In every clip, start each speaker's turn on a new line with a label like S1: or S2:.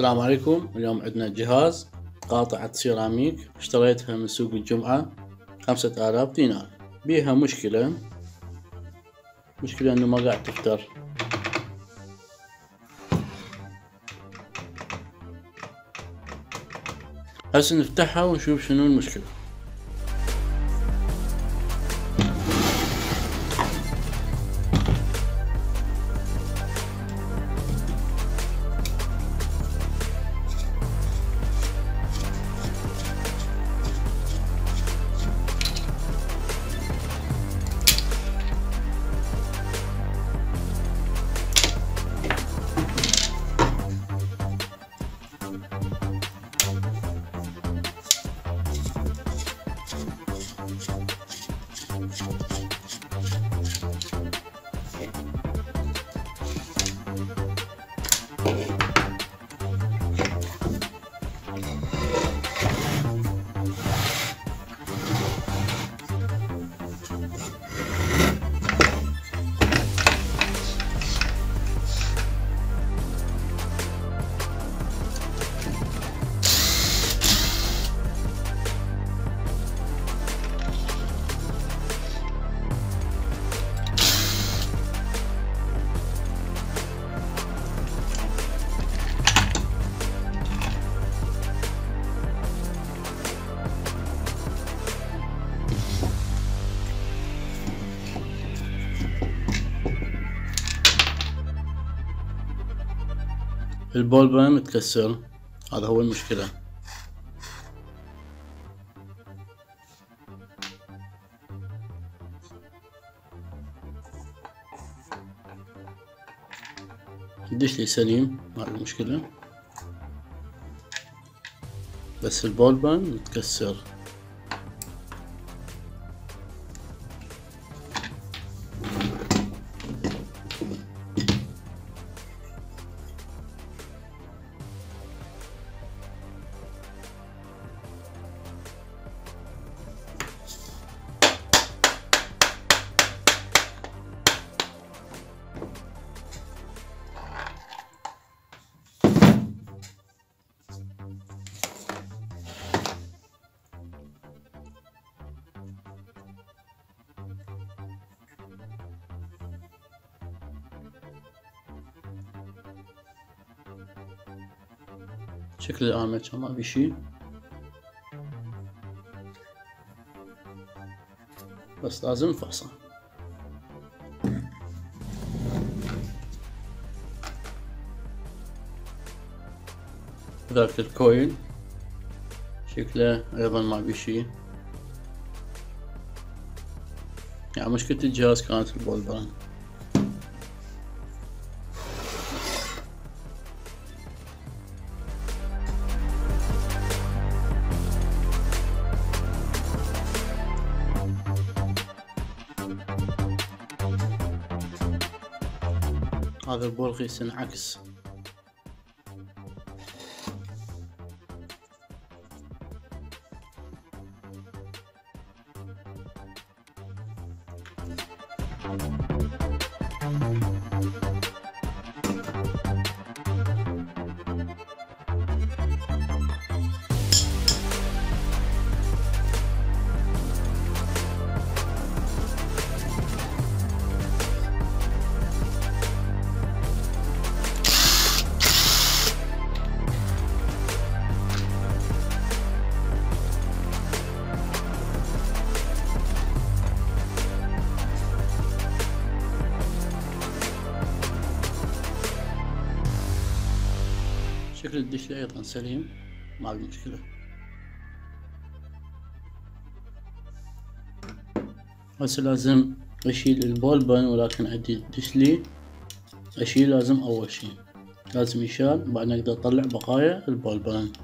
S1: السلام عليكم. اليوم عندنا جهاز قاطعة سيراميك اشتريتها من سوق الجمعة 5000 دينار. بيها مشكلة انه ما قاعد تفتر. هسه نفتحها ونشوف شنو المشكلة. البول بان متكسر، هذا هو المشكلة. الدشلي سليم، ما عنده مشكلة، بس البول بان متكسر. شكل الآرمتشر ما في شي، بس لازم نفحصه. ذاك الكويل شكله أيضا ما في شي، يعني مشكلة الجهاز كانت البول بان. هذا البول قيس انعكس. شكل الدشلي أيضا سليم، ما في مشكلة. هسه لازم أشيل البول بان، ولكن عندي الدشلي أشيل لازم أول شي لازم يشال، بعدين أقدر أطلع بقايا البول بان.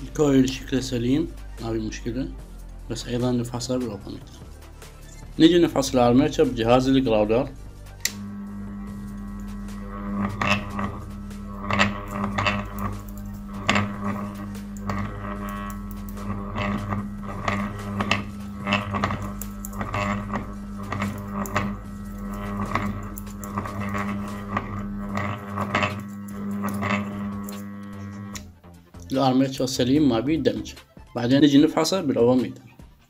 S1: الكويل شكله سليم ما في مشكلة، بس أيضا نفحصه بالأوبوميتر. نجي نفحص الأرميتشر بجهاز الجراولر. الأرميتشر سليم ما بيه دمج. بعدين نجي نفحصه بالأوبوميتر.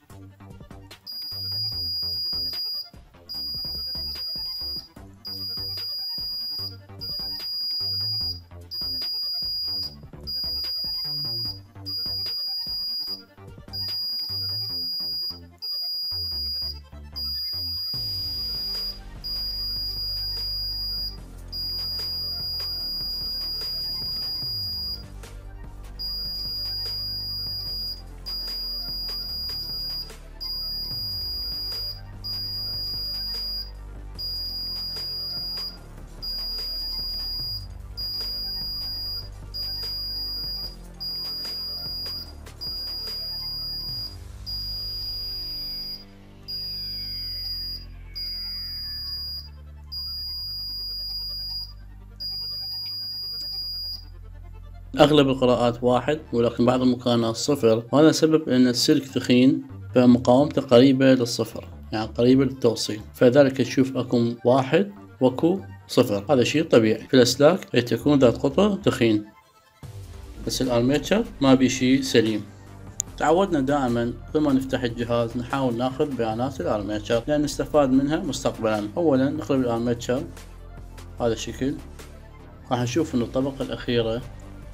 S1: أغلب القراءات 1 ولكن بعض المكونات 0، وهذا سبب أن السلك تخين فمقاومته قريبة للصفر، يعني قريبة للتوصيل، فذلك تشوف أكو 1 وأكو 0. هذا شيء طبيعي في الأسلاك تكون ذات قطر تخين، بس الأرميتشر ما بي شيء سليم. تعودنا دائما كل ما نفتح الجهاز نحاول ناخذ بيانات الأرميتشر لأن نستفاد منها مستقبلا. أولا نقلب الأرميتشر هذا الشكل، راح نشوف أن الطبقة الأخيرة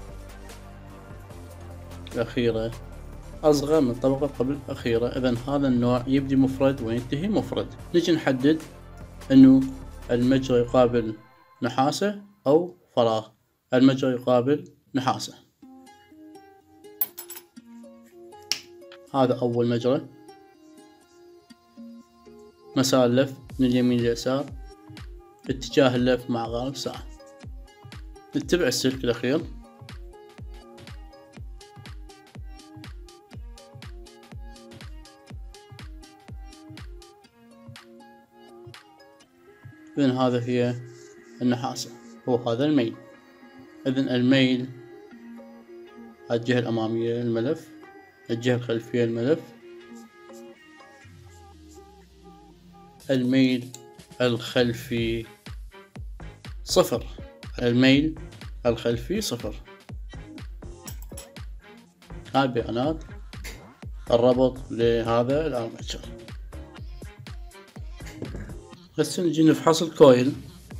S1: أصغر من الطبقة قبل الأخيرة، إذن هذا النوع يبدي مفرد وينتهي مفرد. نجي نحدد أنه المجرى يقابل نحاسة أو فراغ. المجرى يقابل نحاسة، هذا أول مجرى. مسار اللف من اليمين لليسار، اتجاه اللف مع غالب ساعة. نتبع السلك الأخير، إذن هذا هي النحاسة وهذا الميل. إذن الميل الجهة الأمامية للملف، الجهة الخلفية للملف. الميل الخلفي 0، الميل الخلفي 0. هاي بيانات الربط لهذا الأرميتشر. هسه نجي نفحص الكويل.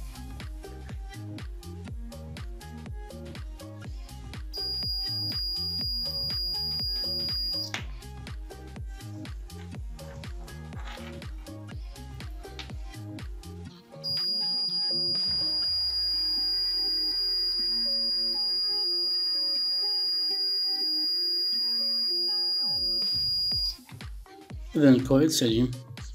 S1: إذن الكويل سليم.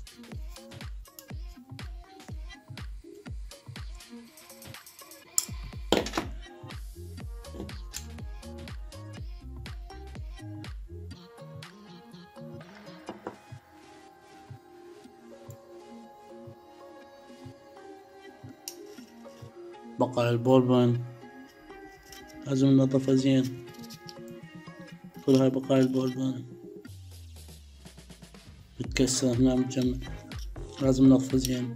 S1: بقى البولبان لازم ننظفه زين. كل هاي بقايا البولبان بتكسر هنا متجمع، لازم ننظفه زين.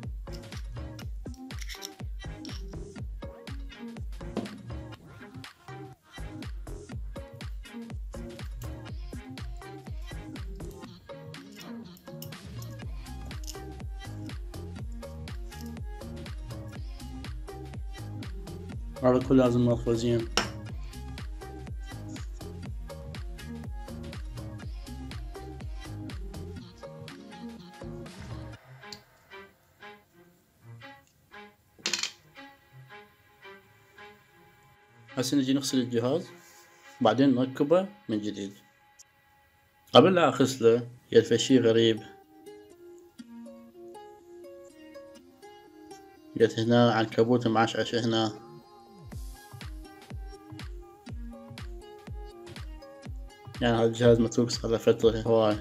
S1: هذا كله لازم ننظفه زين. هسه نجي نغسل الجهاز بعدين نركبه من جديد. قبل لا اغسله يلفى شي غريب، جت هنا عنكبوت معشعشة هنا. يعني هذا الجهاز متروك صار له فترة هواي.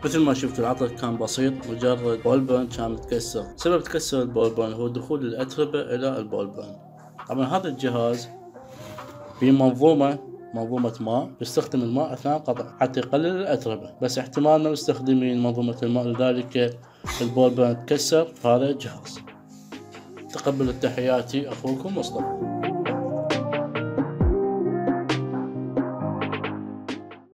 S1: مثل ما شفتوا العطل كان بسيط، مجرد بول بيرن كان متكسر. سبب تكسر البول بيرن هو دخول الأتربة إلى البول بيرن. طبعا هذا الجهاز في منظومة ماء، يستخدم الماء أثناء القطع حتى يقلل الأتربة، بس احتمال ما مستخدمين منظومة الماء لذلك البول بيرن تكسر هذا الجهاز. تقبلوا تحياتي، أخوكم مصطفى.